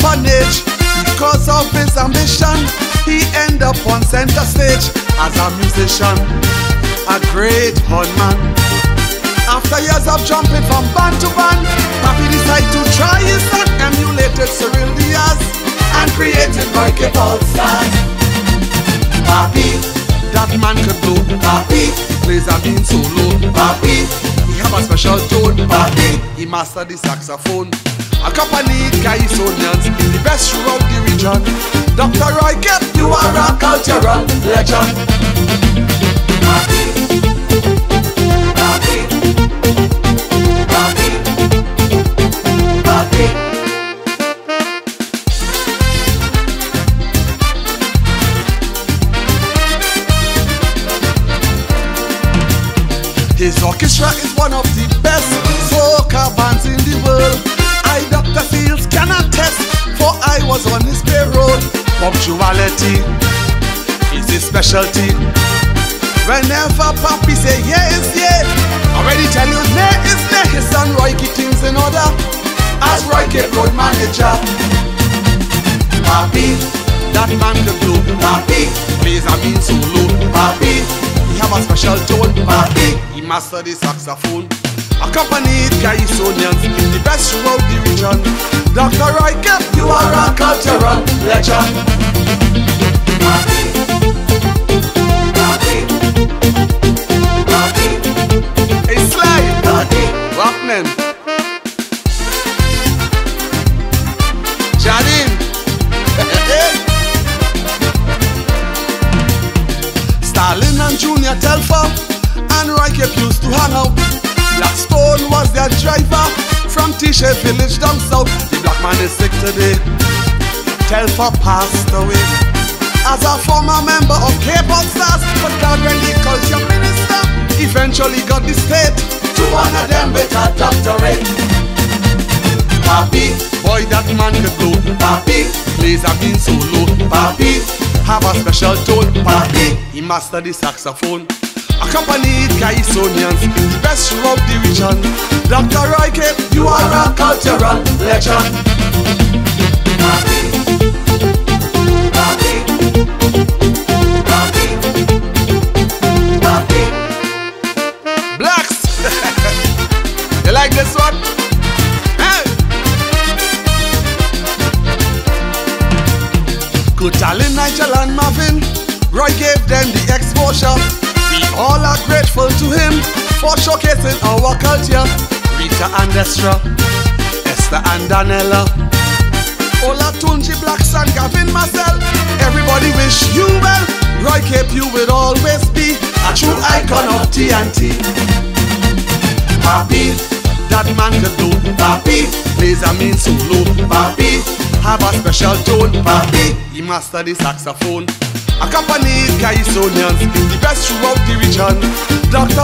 orphanage. Because of his ambition, he ended up on center stage as a musician, a great hornman. After years of jumping from band to band, Pappy decided to try his luck, emulated Cyril Diaz and created Royke All-Stars. Pappy, that man could blow. Pappy, he plays a mean solo. Pappy, he have a special tone. Pappy, he mastered the saxophone. Accompanied Gaisonians, the best throughout the region. Dr. Royke, you are a cultural legend. Pappy, Pappy, Pappy, Pappy. His orchestra is one of the best soca bands in the world. I, Dr. Fields, can attest, for I was on his payroll. Punctuality is his specialty. Whenever Pappy say yeah is yeah, already tell you nay is nay. His son Royke things in order as Royke road manager. Pappy, that man the blow. Pappy, plays a mean solo. Pappy, he have a special tone. Pappy, he mastered the saxophone. Accompanied Gaisonians, the best throughout the region. Dr. Royke, you are a cultural legend. Pappy, Pappy, Pappy. Hey Sly, Pappy, Rockman, Janine, Stalin and Junior Telfer and Royke used to hang out. Blackstone was their driver from T-shirt village down south. The black man is sick today. Telfer passed away as a former member of Cape All-Stars, but God when the culture minister eventually got the state to honor them with a doctorate. Pappy, boy that man could blow. Pappy, plays a mean solo. Pappy, have a special tone. Pappy, he mastered the saxophone. Accompanied Gaisonians, the best throughout the region. Dr. Royke, you are a cultural legend. Pappy, Pappy, Pappy, Pappy. Blacks, you like this one? Hey. Good talent, Nigel and Marvin. Roy gave them the exposure. We all are grateful to him for showcasing our culture. Rita and Estra, Esther and Danella, Ola Tunji, Blacks and Gavin Marcel. Everybody wish you well. Roy Cape, you will always be a true icon of TNT. Pappy, that man could do. Pappy, plays a mean solo. Pappy, have a special tone. Pappy, he mastered the saxophone. Accompanied Gaisonians, the best throughout the region. Dr.